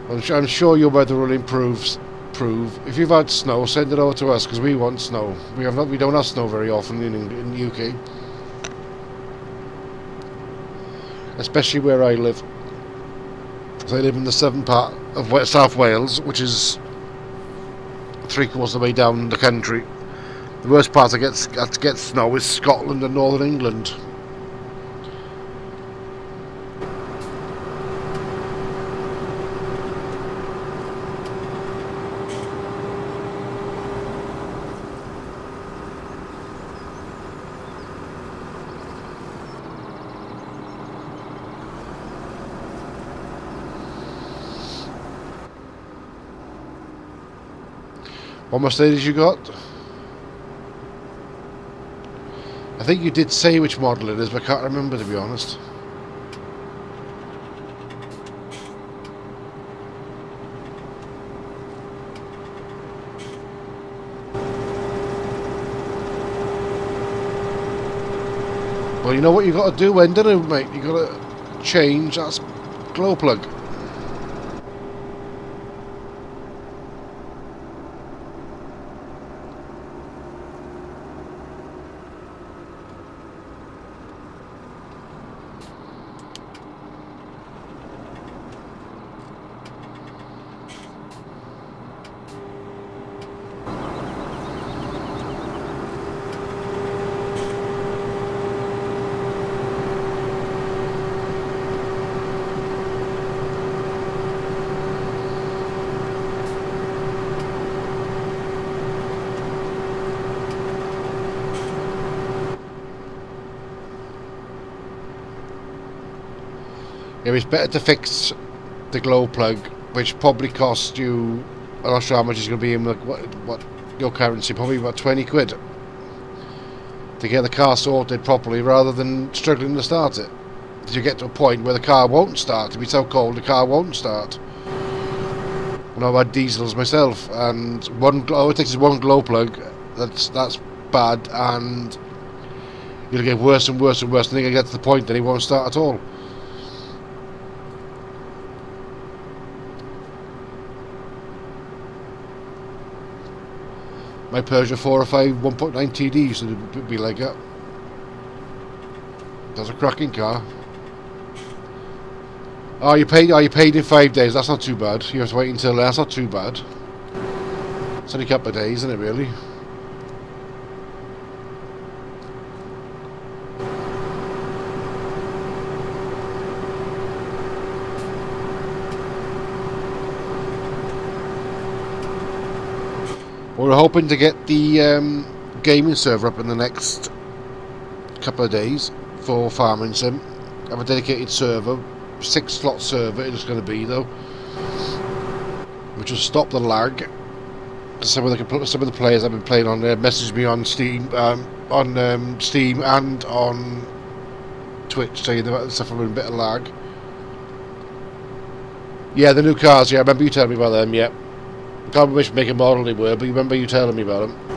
I'm sure your weather will improve. If you've had snow, send it over to us because we want snow. We don't have snow very often in the UK, especially where I live. So I live in the southern part of South Wales, which is 3/4 of the way down the country. The worst part to get snow is Scotland and Northern England. What Mercedes you got? I think you did say which model it is, but I can't remember, to be honest. Well, you know what you got to do, Endon, mate? You got to change that glow plug. Yeah, it's better to fix the glow plug, which probably costs you, I'm not sure how much it's going to be in what your currency, probably about 20 quid to get the car sorted properly, rather than struggling to start it. Because you get to a point where the car won't start. It'll be so cold the car won't start. And I've had diesels myself, and all it takes is one glow plug. That's bad, and you'll get worse and worse and worse, and then you get to the point that it won't start at all. My Peugeot 405 1.9 TD used to be like that. That's a cracking car. Oh, you paid in 5 days. That's not too bad. You have to wait until that's not too bad. It's only a couple of days, isn't it, really? We're hoping to get the gaming server up in the next couple of days for Farming Sim. Have a dedicated server, 6-slot server it's going to be though, which will stop the lag. Some of the players I've been playing on there messaged me on Steam, Steam and on Twitch saying they're suffering a bit of lag. Yeah, the new cars. Yeah, I remember you telling me about them. Yeah. I can't remember which make and model they were, but you remember you telling me about them.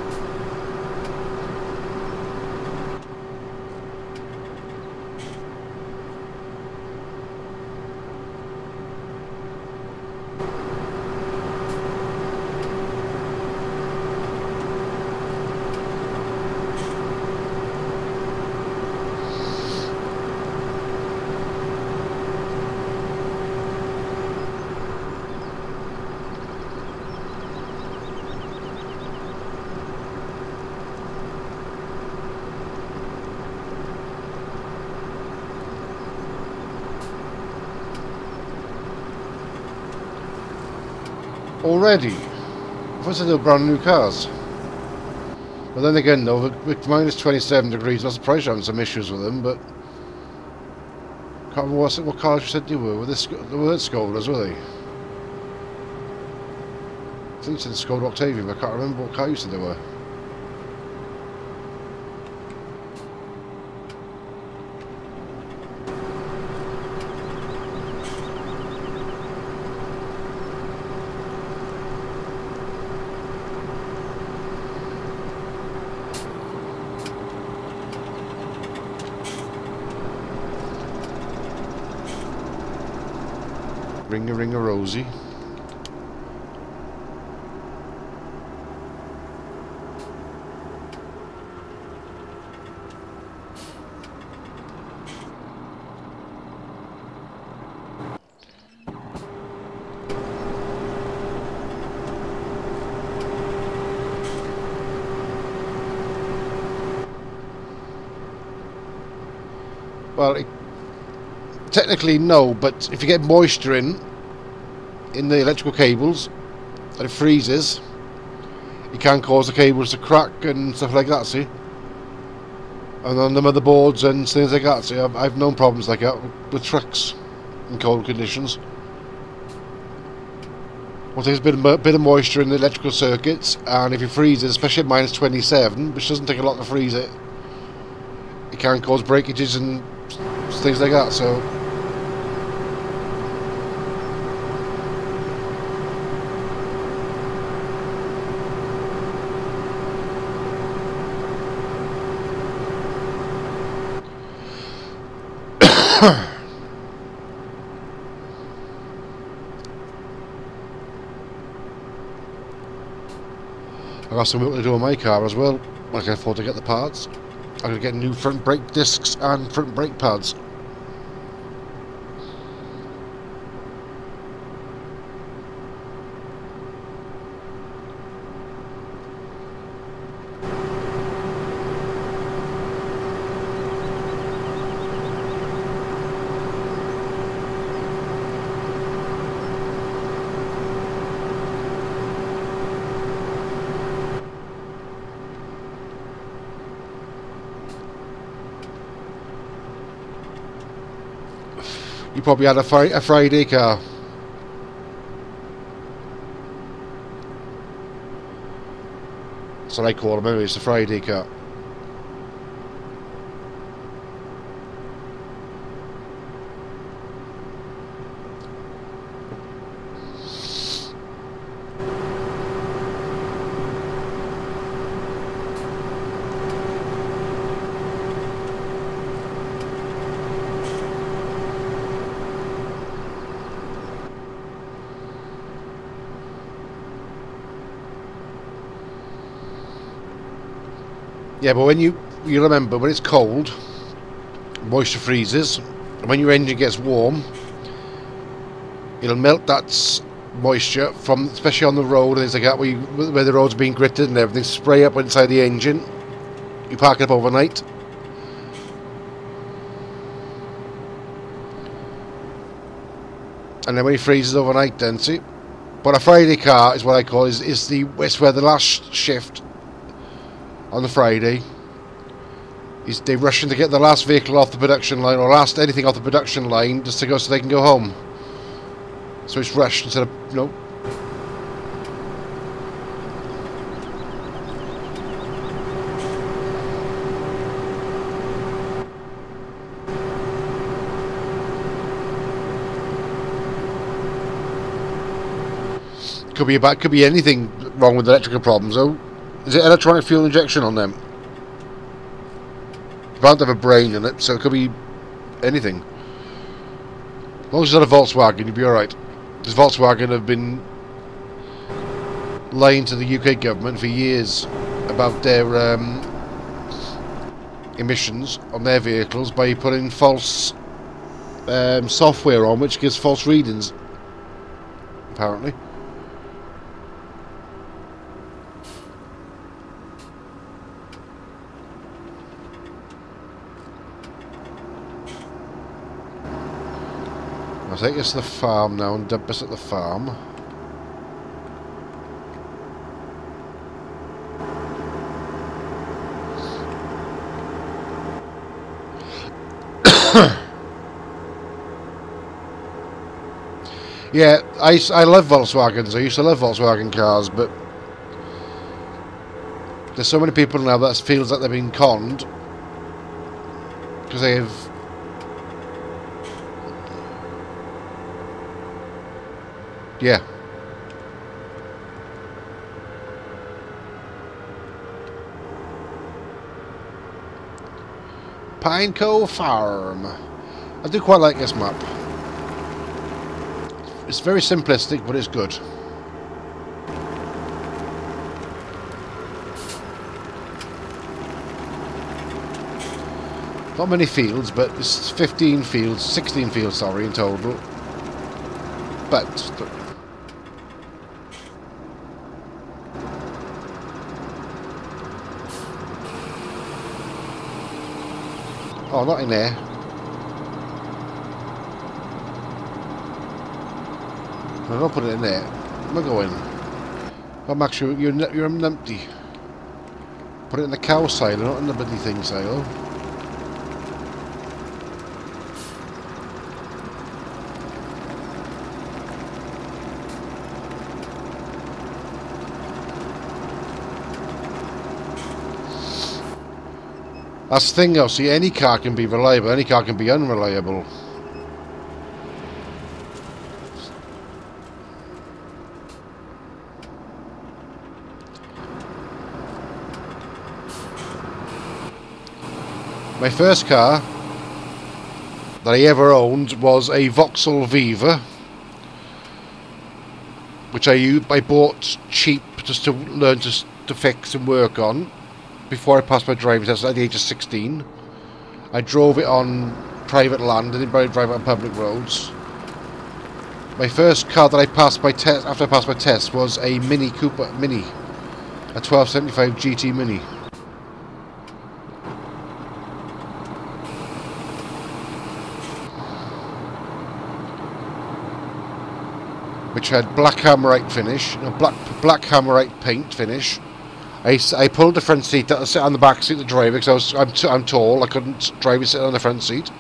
Already? I thought they were brand new cars. But then again though, with minus 27 degrees, I'm surprised you're having some issues with them, but can't remember what cars you said they were. They weren't Skodas, were they? I think you said Skoda Octavia, but I can't remember what car you said they were. Ring a Rosie. Well, technically no, but if you get moisture in the electrical cables and it freezes, it can cause the cables to crack and stuff like that, see? And on the motherboards and things like that, see? I've known problems like that with trucks in cold conditions. Well, there's a bit of moisture in the electrical circuits, and if you freeze it, especially at minus 27, which doesn't take a lot to freeze it, it can cause breakages and things like that, so... I got some work to do on my car as well. I can afford to get the parts. I'm going to get new front brake discs and front brake pads. You probably had a Friday car. That's what I call them anyway, it's a Friday car. Yeah, but when you remember, when it's cold, moisture freezes, and when your engine gets warm, it'll melt that moisture from, especially on the road and things like that, where the road's being gritted and everything, spray up inside the engine. You park it up overnight. And then when it freezes overnight, then see. But a Friday car is what I call it's where the last shift on the Friday is they're rushing to get the last vehicle off the production line, or anything off the production line, just to go so they can go home. So it's rushed instead of, you know. Could be anything wrong with the electrical problems though. Is it electronic fuel injection on them? You can't have a brain in it, so it could be anything. As long as it's not a Volkswagen, you'll be alright. Because Volkswagen have been lying to the UK government for years about their emissions on their vehicles by putting false software on which gives false readings, apparently. I'll take us to the farm now and dump us at the farm. Yeah, I love Volkswagens. I used to love Volkswagen cars, but there's so many people now that feels like they've been conned because they have. Yeah. Pineco Farm. I do quite like this map. It's very simplistic, but it's good. Not many fields, but it's 15 fields, 16 fields, sorry, in total. But oh, not in there. No, don't put it in there. I'm not going. Oh, Max, you're empty. Put it in the cow silo, not in the bloody thing silo. That's the thing though, see, any car can be reliable, any car can be unreliable. My first car that I ever owned was a Vauxhall Viva, which I bought cheap just to learn to fix and work on before I passed my driving test at the age of 16. I drove it on private land, I didn't drive it on public roads. My first car that I passed my test after I passed my test was a Mini Cooper Mini, a 1275 GT Mini. Which had black hammerite finish, black hammerite paint finish. I pulled the front seat to sit on the back seat to drive it because I'm tall. I couldn't drive it sitting on the front seat.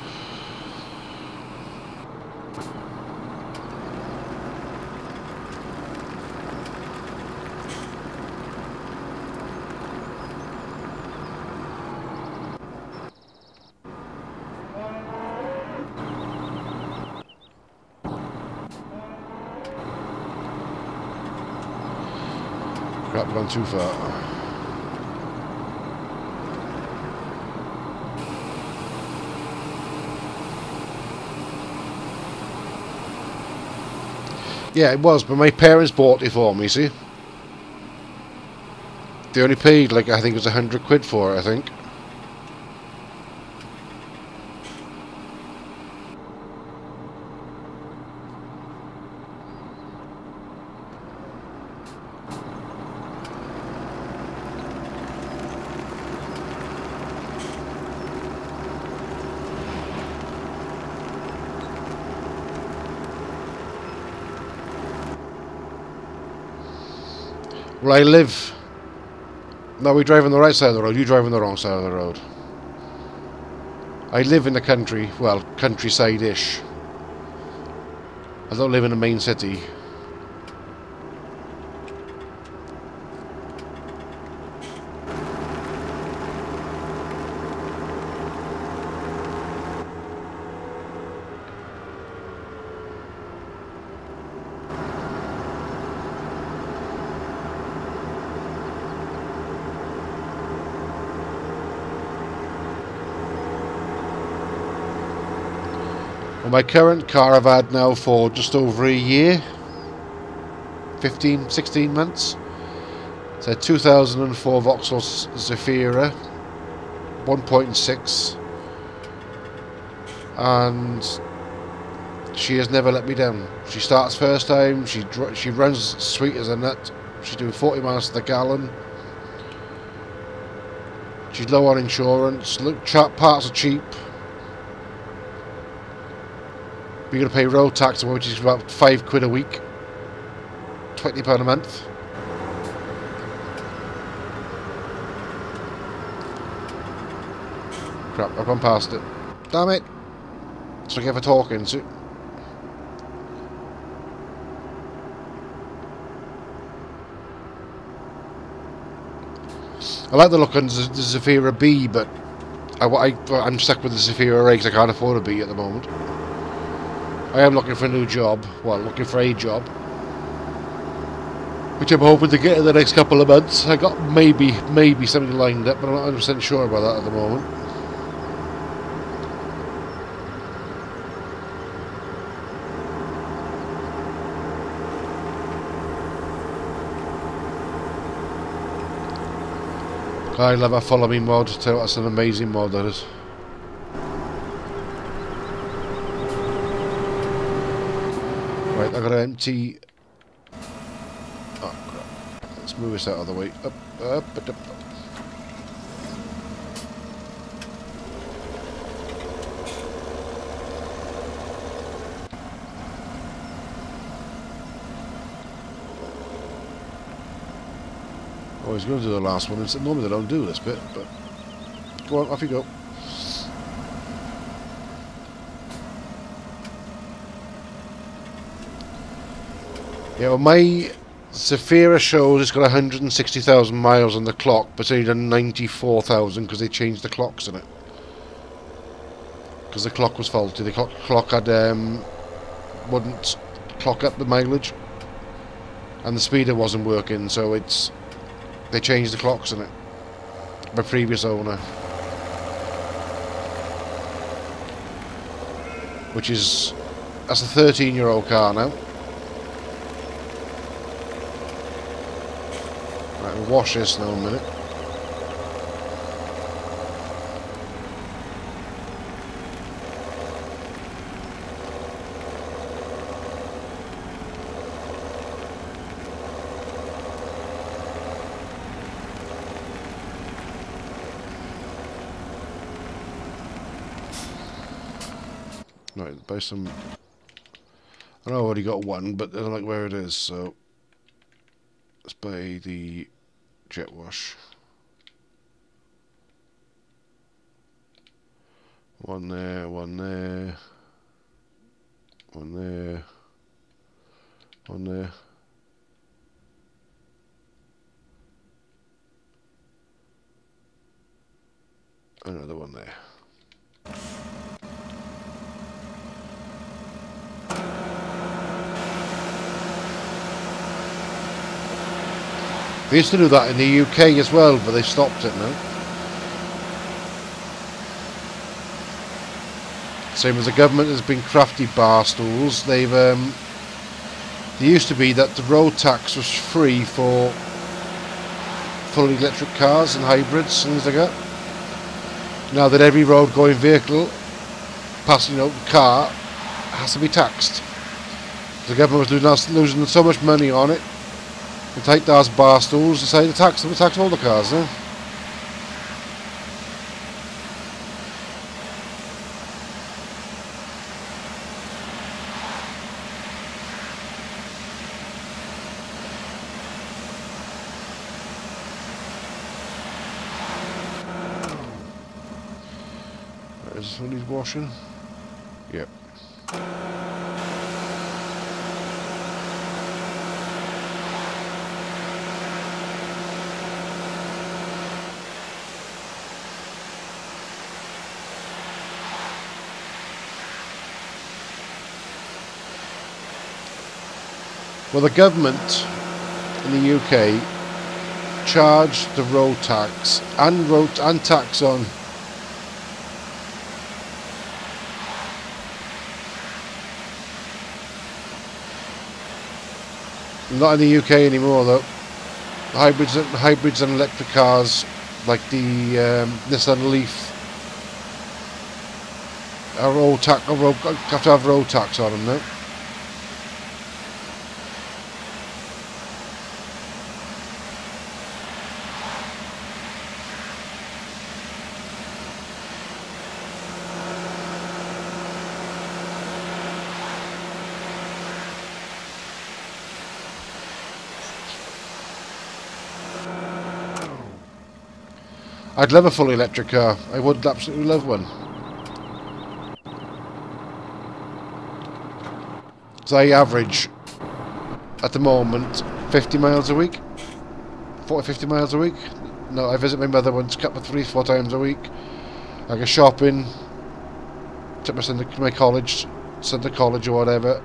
Crap, I've gone too far. Yeah, it was, but my parents bought it for me, see? They only paid, like, I think it was £100 for it, I think. Well, I live... No, we drive on the right side of the road, you drive on the wrong side of the road. I live in the country, well, countryside-ish. I don't live in the main city. Well, my current car I've had now for just over a year. 16 months. It's a 2004 Vauxhall Zafira 1.6, and she has never let me down. She starts first time, she runs sweet as a nut. She's doing 40 miles to the gallon. She's low on insurance. Look, parts are cheap. We're going to pay road tax, which is about £5 a week, £20 a month. Crap, I've gone past it. Damn it! So I get for talking. So I like the look on the Zafira B, but I'm stuck with the Zafira A because I can't afford a B at the moment. I am looking for a new job, well, looking for a job, which I'm hoping to get in the next couple of months. I got maybe something lined up, but I'm not 100% sure about that at the moment. I love a follow me mod, too. That's an amazing mod, that is. Right, I've got to empty... Oh, crap. Let's move this out of the way. Up. Oh, he's going to do the last one. Normally they don't do this bit, but go on, off you go. Yeah, well, my Zafira shows it's got 160,000 miles on the clock, but it's only done 94,000 because they changed the clocks in it. Because the clock was faulty. The clock had wouldn't clock up the mileage, and the speeder wasn't working, so they changed the clocks in it. My previous owner, that's a 13-year-old car now. Right, we'll wash this now in a minute. Right, buy some. I know I already got one, but I don't like where it is, so let's buy the jet wash. One there, one there, one there, one there. Another one there. They used to do that in the UK as well, but they stopped it now. Same as the government has been crafty bar stools. They've there used to be that the road tax was free for fully electric cars and hybrids and things like that. Now that every road going vehicle passing out the car has to be taxed. The government was losing so much money on it. They take those bar stools, decide to tax all the cars, eh? Is this one he's washing? Yep. Well, the government in the UK charged the road tax and tax on not in the UK anymore though. Hybrids and electric cars like the Nissan Leaf have to have road tax on them now. I'd love a fully electric car. I would absolutely love one. So I average, at the moment, 50 miles a week. 50 miles a week. No, I visit my mother once, couple 3-4 times a week. I go shopping, take my son to my college, son to college or whatever.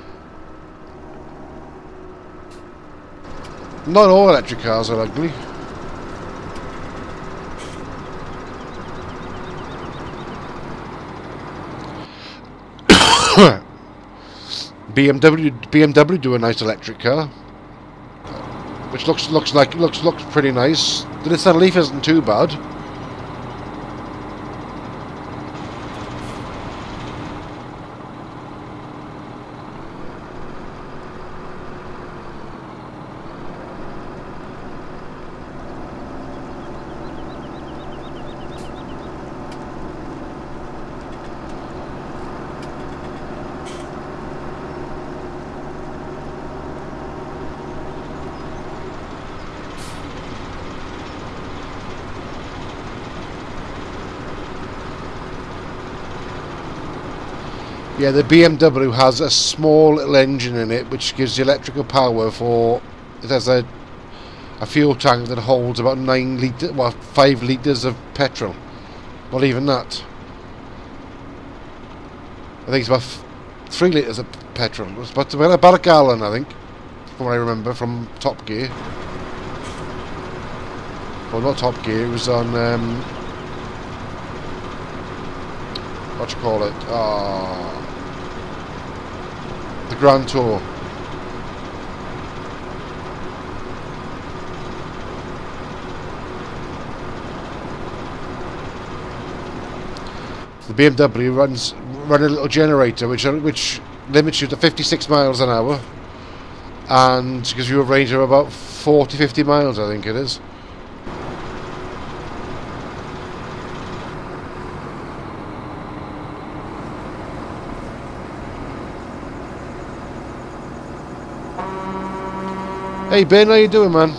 Not all electric cars are ugly. BMW do a nice electric car, which looks pretty nice. The Nissan Leaf isn't too bad. Yeah, the BMW has a small little engine in it which gives you electrical power for... It has a fuel tank that holds about 9 litres, well, 5 litres of petrol. Not even that. I think it's about 3 litres of petrol. It's about a gallon, I think, from what I remember from Top Gear. Well, not Top Gear, it was on... what you call it? The Grand Tour. The BMW runs a little generator which limits you to 56 miles an hour, and gives you a range of about 40-50 miles, I think it is. Hey Ben, how you doing, man?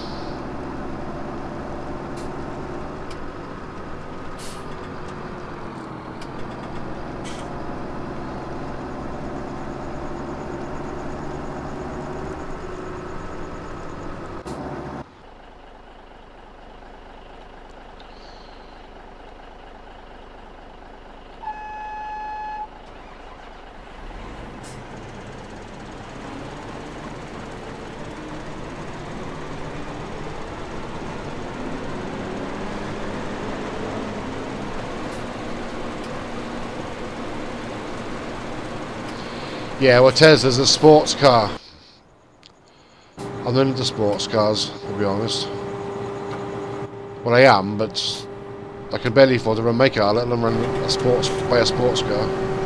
Yeah, well, Tesla's a sports car. I'm not into sports cars, to be honest. Well, I am, but I can barely afford to run my car, let alone buy a sports car.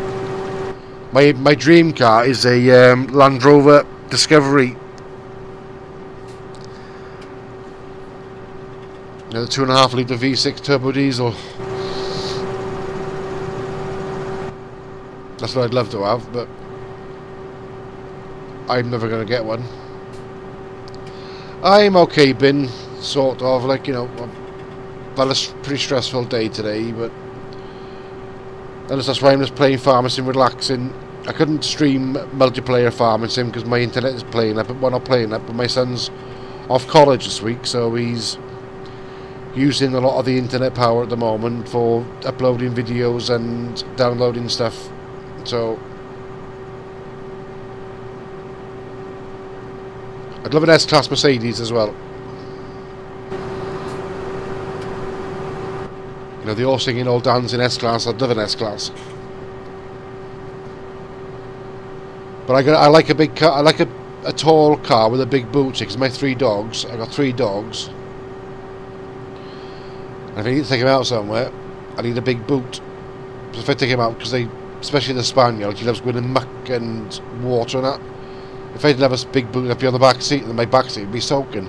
My dream car is a Land Rover Discovery. You know, the 2.5 litre V6 turbo diesel. That's what I'd love to have, but I'm never going to get one. I'm okay, been sort of, like, you know, I've had a pretty stressful day today, but that's why I'm just playing Farming Sim, relaxing. I couldn't stream multiplayer Farming Sim because my internet is playing up, but we're not playing up, but my son's off college this week, so he's using a lot of the internet power at the moment for uploading videos and downloading stuff, so I'd love an S-Class Mercedes as well. You know, they all singing, all dancing S-Class. I'd love an S-Class. But I like a big car. I like a tall car with a big boot. Because my 3 dogs, I got 3 dogs. And if I need to take them out somewhere, I need a big boot. So if I take him out, because especially the Spaniel, he loves going in muck and water and that. If I didn't have a big boot up here on the back seat, then my back seat would be soaking.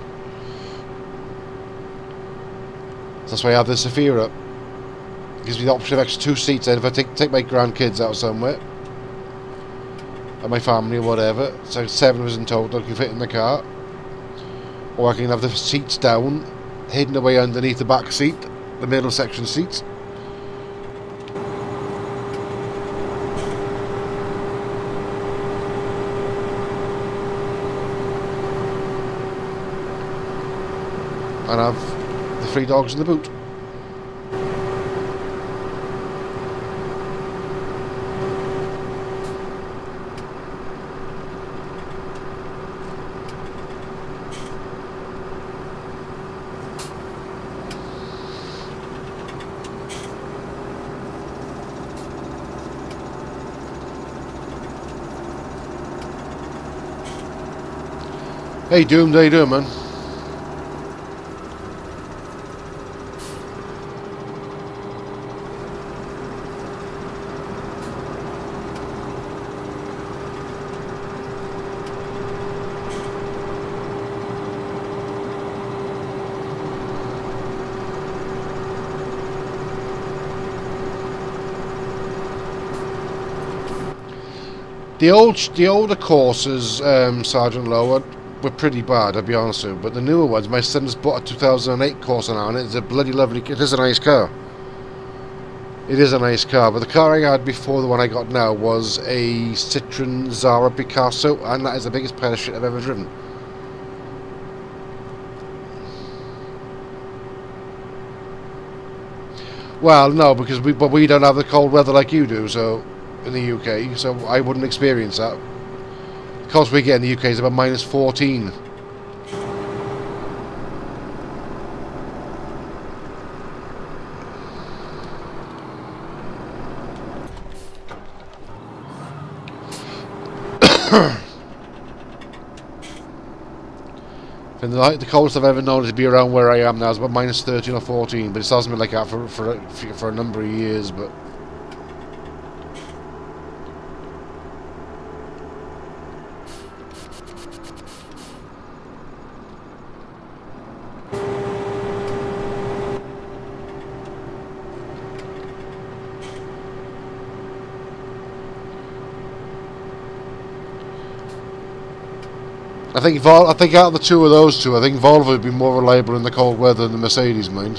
So that's why I have the Zafira. It gives me the option of extra 2 seats. And if I take my grandkids out somewhere, and my family or whatever, so 7 of us in total can fit in the car. Or I can have the seats down, hidden away underneath the back seat, the middle section seats. And have the 3 dogs in the boot. Hey Doomed, how you doing, man? The older courses, Sergeant Lowe, were pretty bad, I'll be honest with you. But the newer ones, my son's bought a 2008 Corsa now, and it's a bloody lovely. It is a nice car. It is a nice car, but the car I had before the one I got now was a Citroen Zara Picasso, and that is the biggest pile of shit I've ever driven. Well, no, because we don't have the cold weather like you do, so in the UK, so I wouldn't experience that. The cost we get in the UK is about -14. And the coldest I've ever known is to be around where I am now is about -13 or 14, but it hasn't been like that for a number of years. But I think out of the two of those two, I think Volvo would be more reliable in the cold weather than the Mercedes, mind.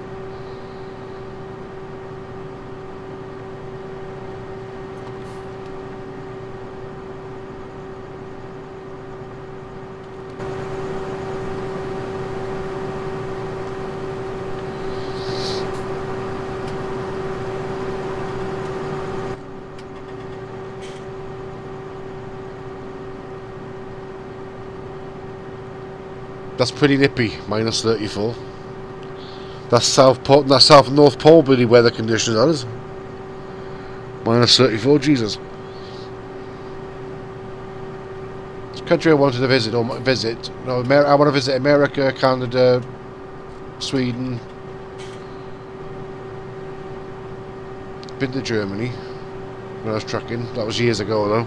That's pretty nippy, -34. That's South North Pole bloody weather conditions, that is. -34, Jesus. It's a country I wanted to visit, No, I want to visit America, Canada, Sweden. Been to Germany when I was trucking. That was years ago, though.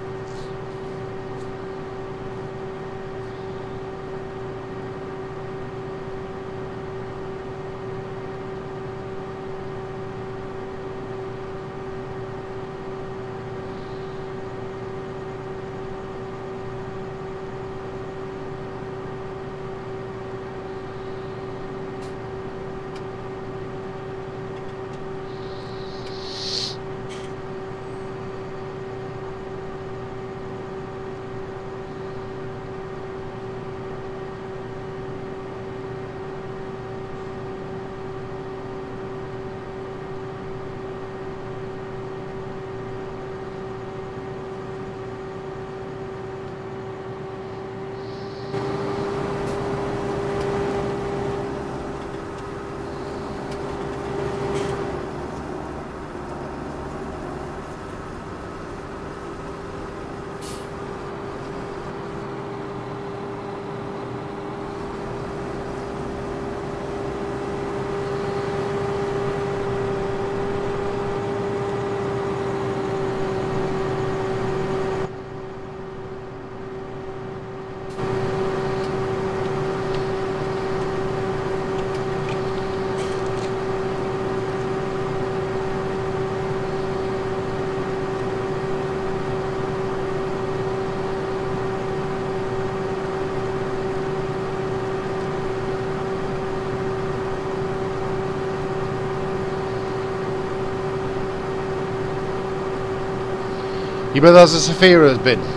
You bet that's a Safira has been.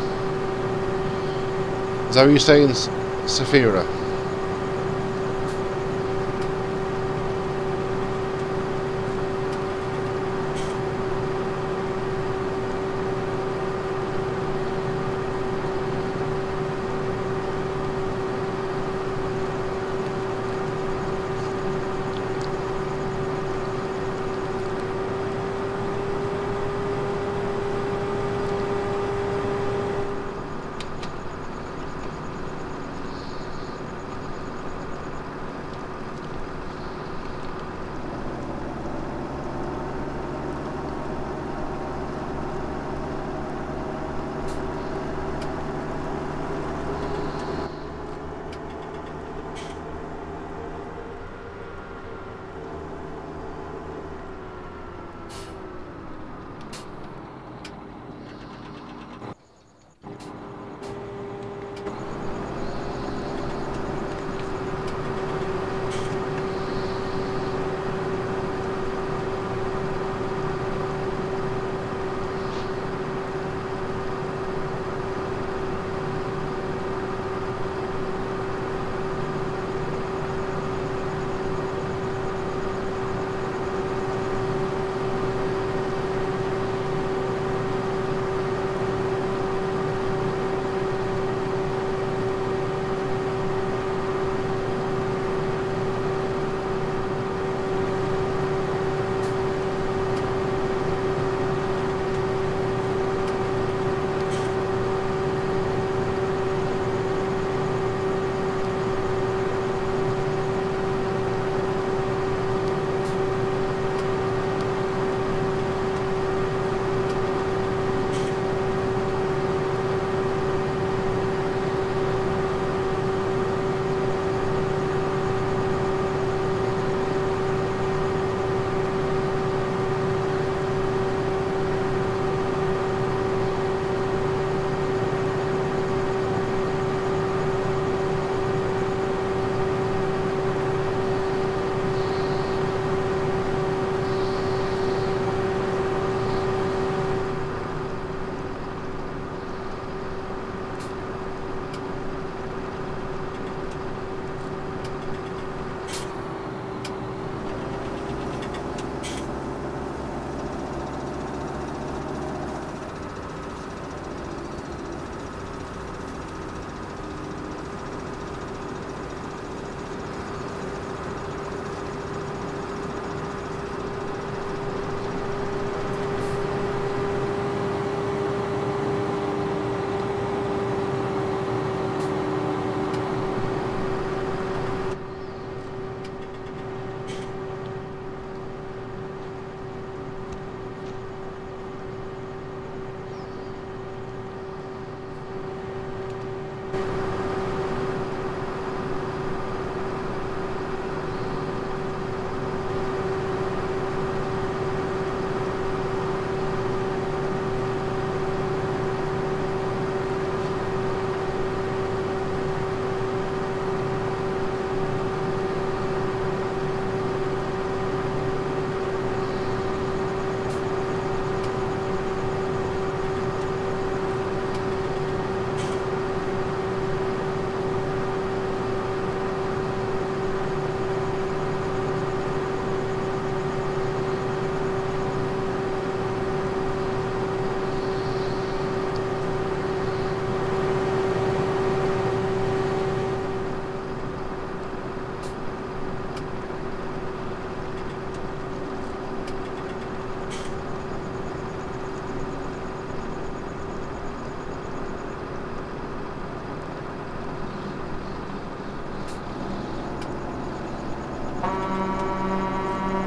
Is that what you're saying, Safira?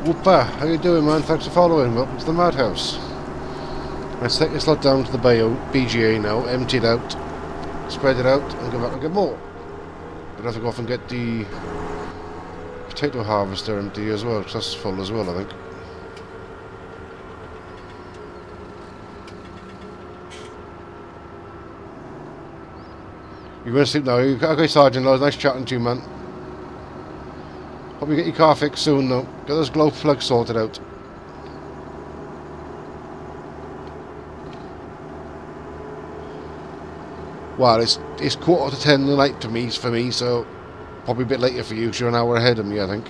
Whoopa, how you doing, man? Thanks for following. Welcome to the Madhouse. Let's take this lot down to the BGA now, empty it out, spread it out, and go back and get more. We'll have to go off and get the potato harvester empty as well, because that's full as well, I think. You're going to sleep now? Okay, Sergeant, it was nice chatting to you, man. Hope you get your car fixed soon, though. Get those glow plugs sorted out. Well, it's 10:15 the night for me, so probably a bit later for you, because you're an hour ahead of me, I think.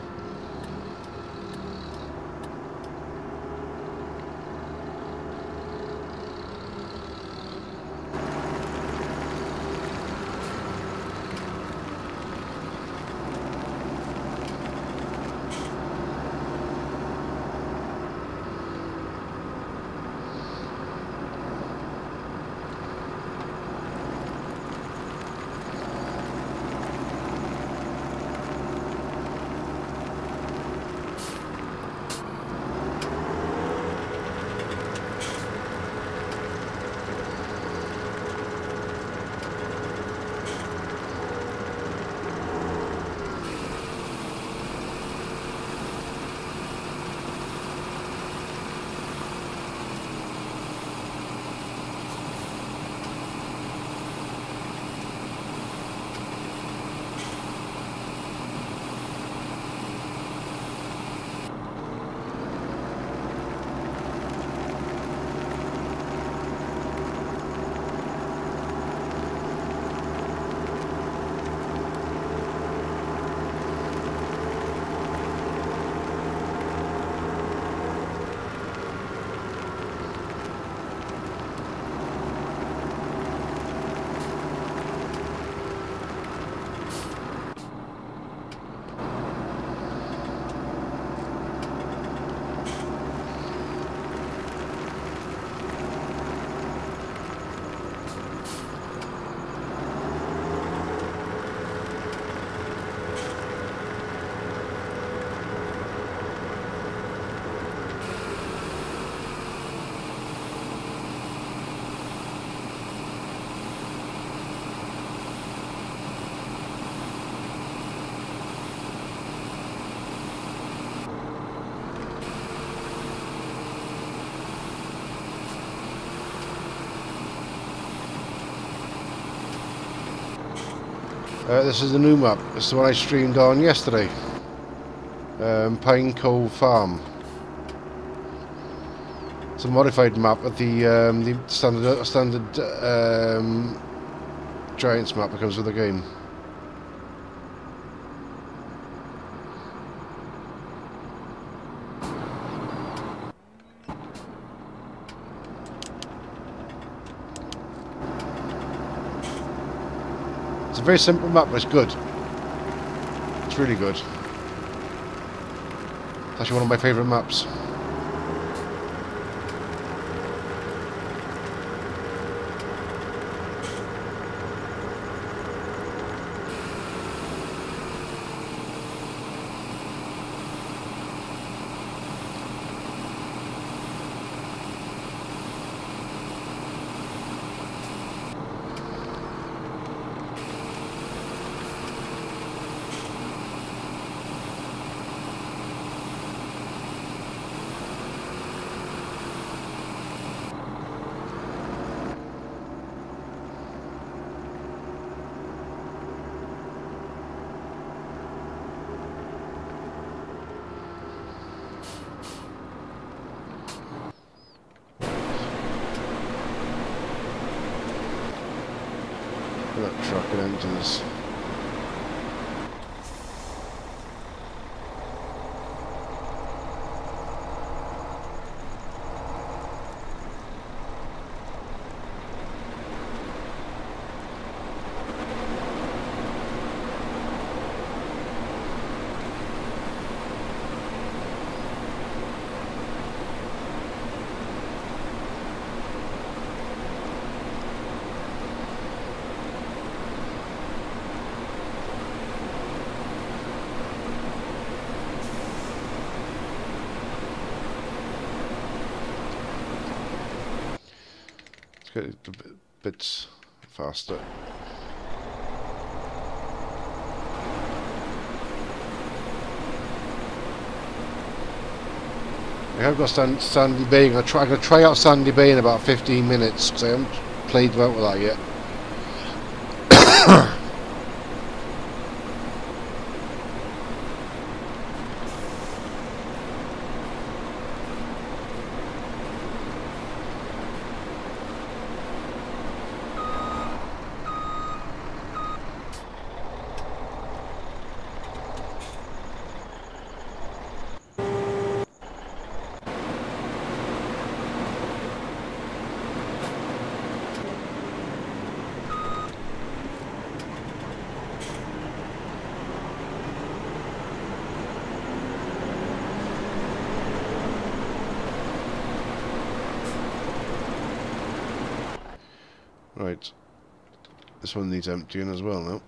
This is the new map. This is the one I streamed on yesterday. Pine Cove Farm. It's a modified map of the standard Giants map that comes with the game. It's a very simple map, but it's good. It's really good. It's actually one of my favourite maps. That truck and engines. get it a bit faster. I have got Sandy Bay. I'm gonna try out Sandy Bay in about 15 minutes because I haven't played about with that yet. Right, this one needs emptying as well now.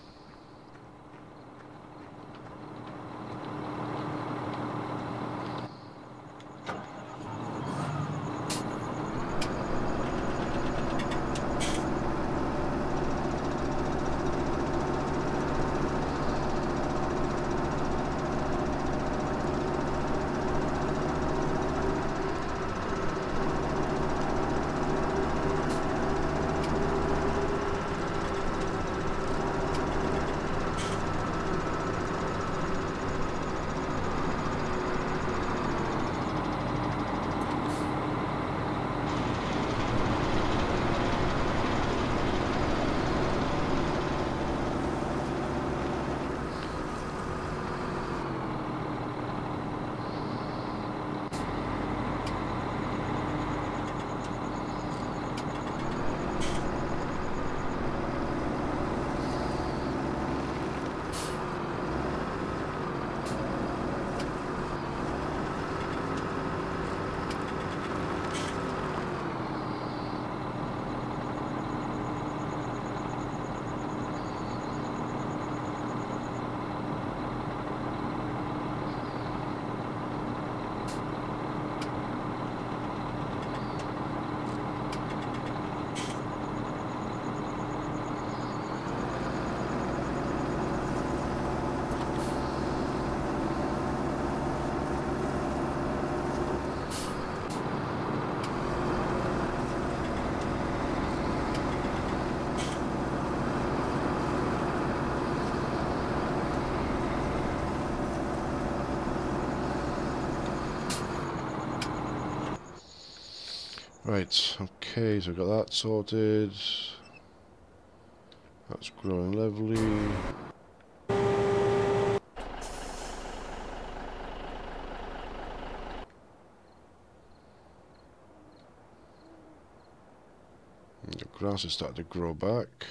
Right, okay, so we've got that sorted. That's growing levelly. And the grass is starting to grow back.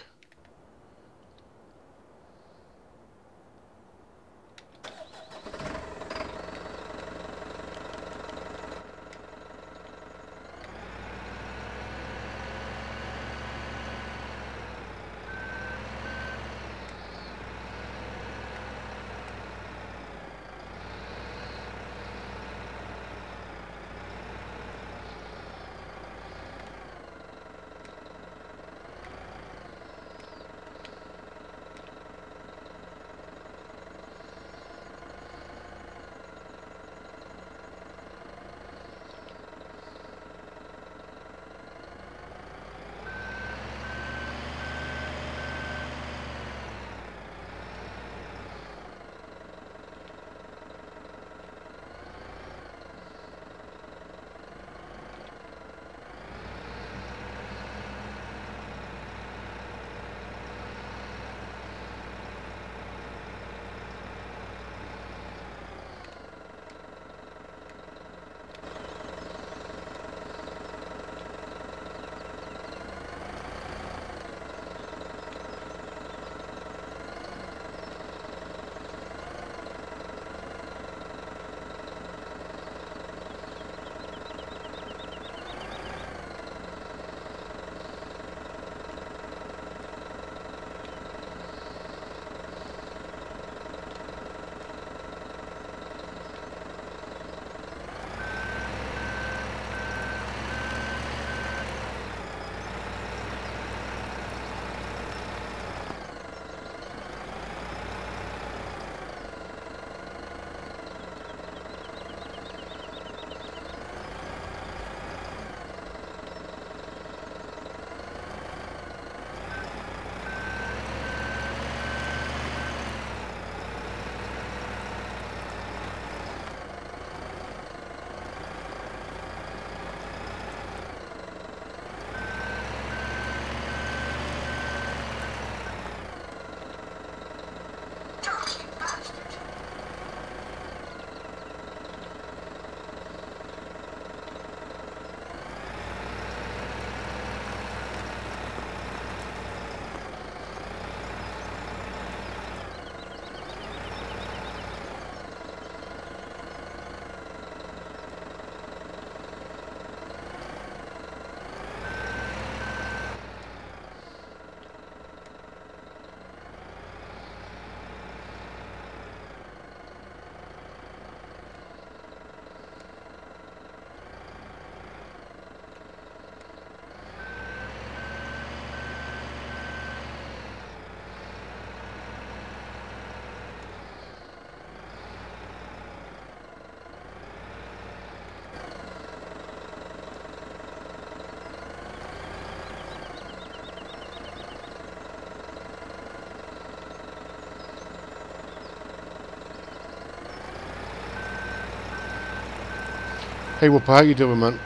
Hey Whooper, how you doing, man?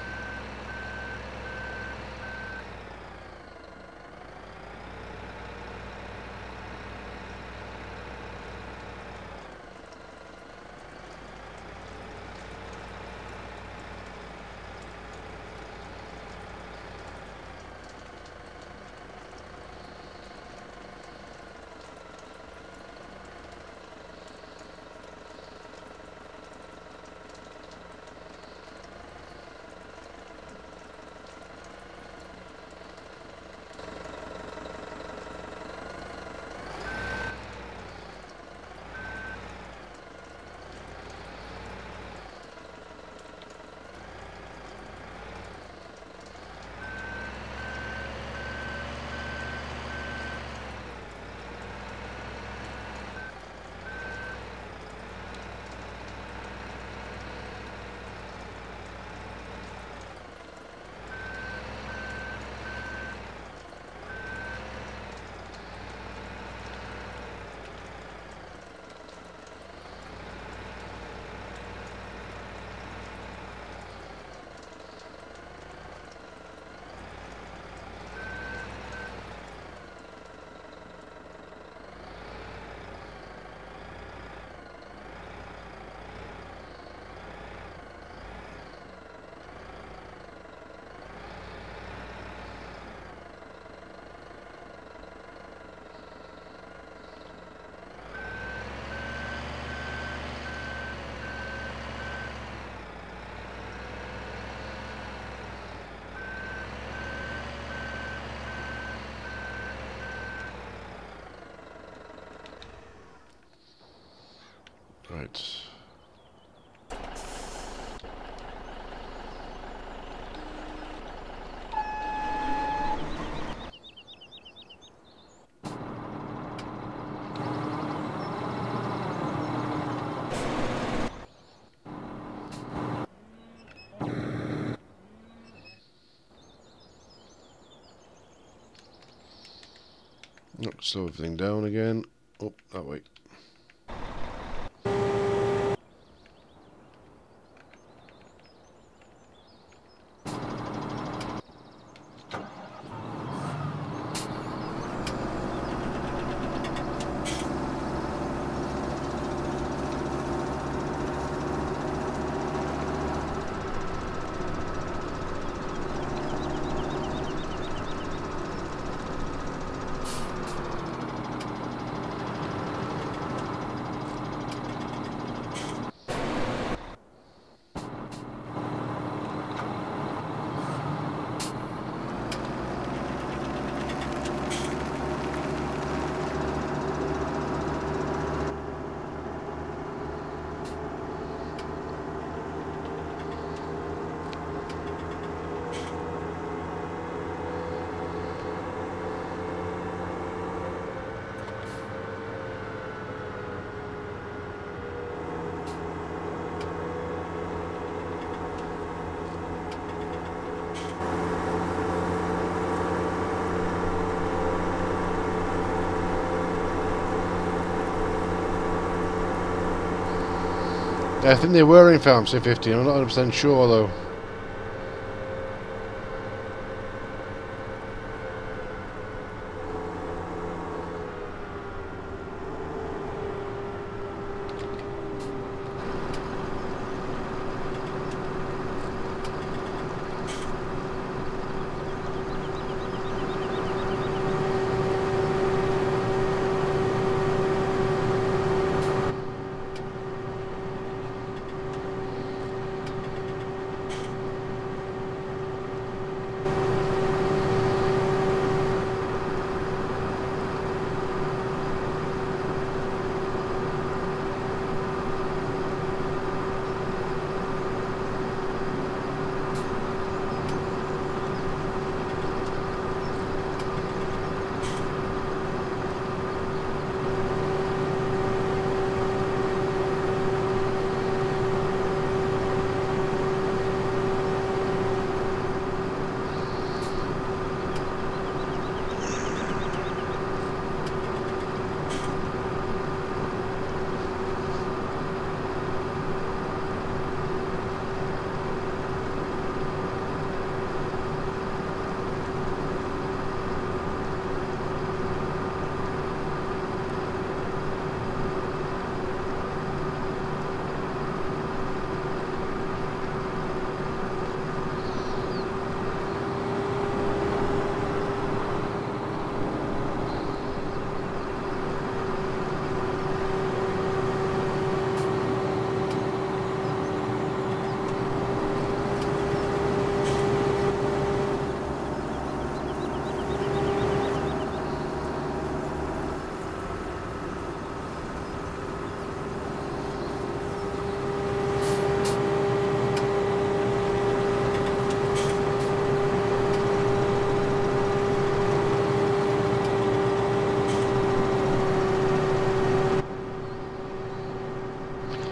Right. Oh, slow everything down again. Oh, that way. I think they were in Farm C50, I'm not 100% sure though.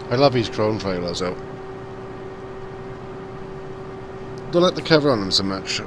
I love these chrome trailers though. Don't like the cover on them so much.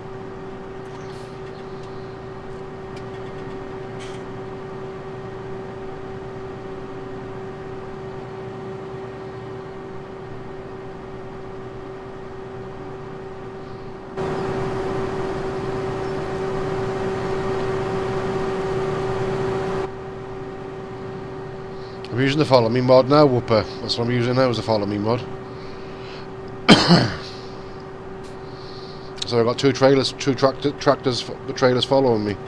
I'm using the Follow Me mod now, Whooper. That's what I'm using now, is the Follow Me mod. So I've got two tractors, the trailers following me.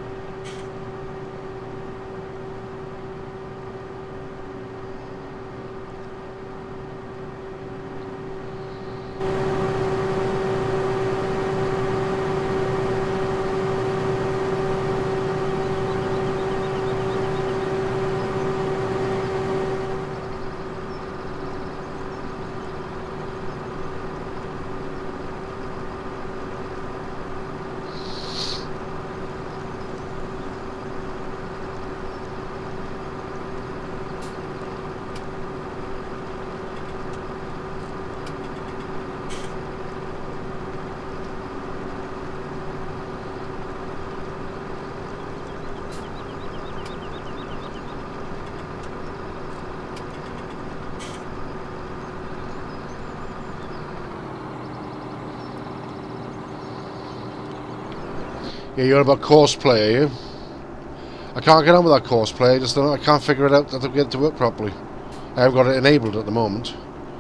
Yeah, you're about course play, are you? I can't get on with that course play. I can't figure it out to get it to work properly. I haven't got it enabled at the moment.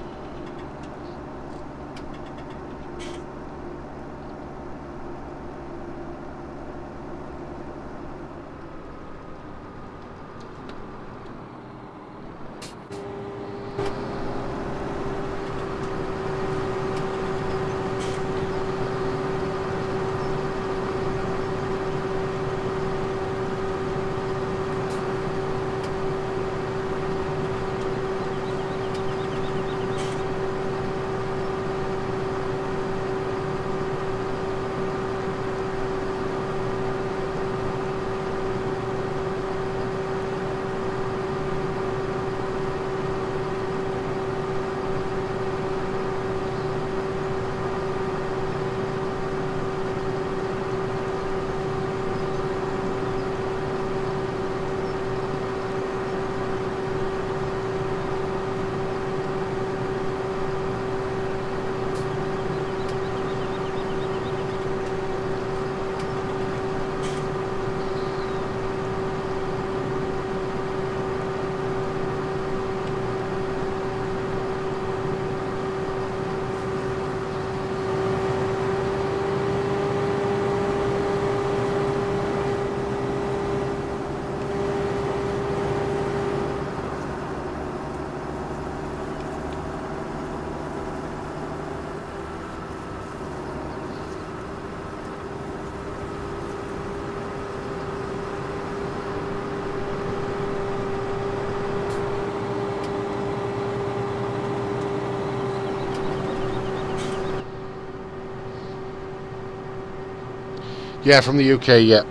Yeah, from the UK, yeah.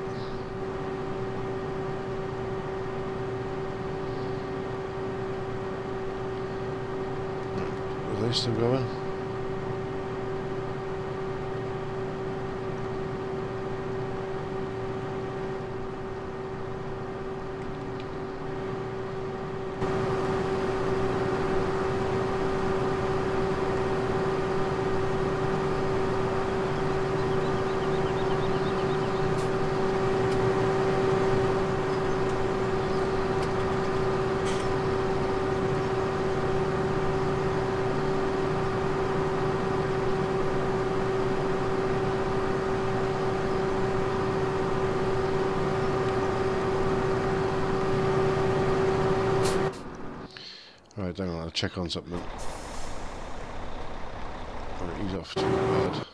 Are they still going? Right, hang on, I'll check on something. Right, he's off too bad.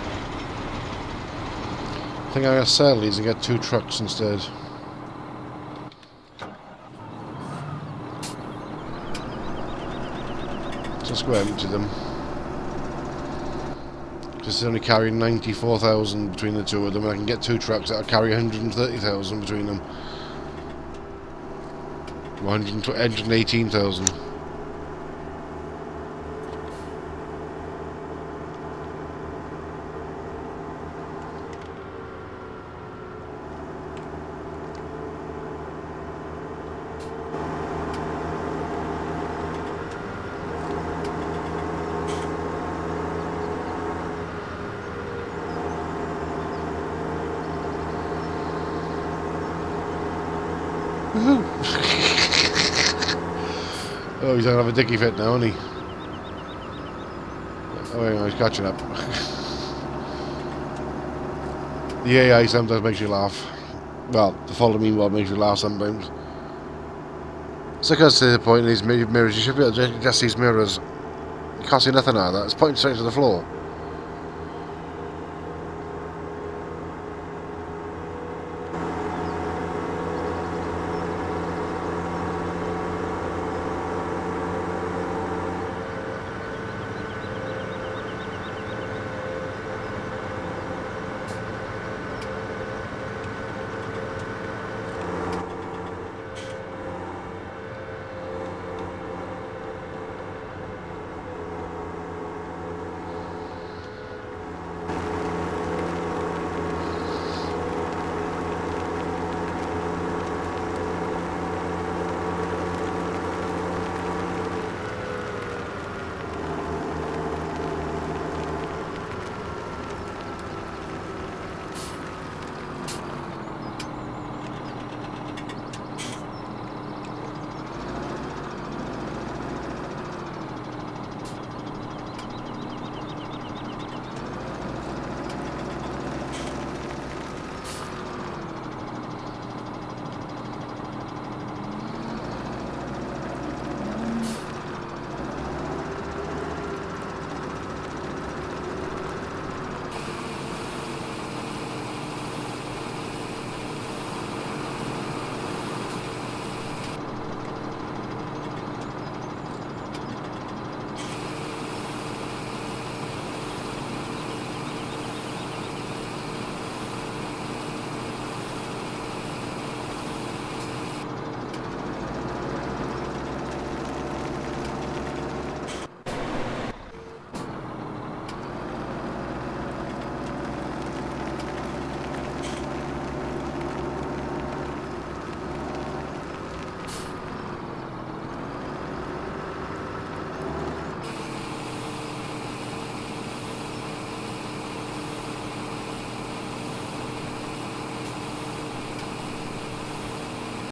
I think I'm going to sell these and get two trucks instead. Let's go empty them. Because they're only carrying 94,000 between the two of them, and I can get 2 trucks that'll carry 130,000 between them. 118,000. Oh, he's gonna have a dicky fit now, isn't he? Oh, hang on, he's catching up. The AI sometimes makes you laugh. Well, the follow me one makes you laugh sometimes. So I to the point in these mirrors, you should be able to adjust these mirrors. You can't see nothing out of that, it's pointing straight to the floor.